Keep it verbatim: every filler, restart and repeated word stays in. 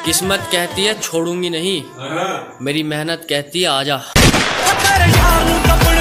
किस्मत कहती है छोड़ूंगी नहीं, मेरी मेहनत कहती है आजा।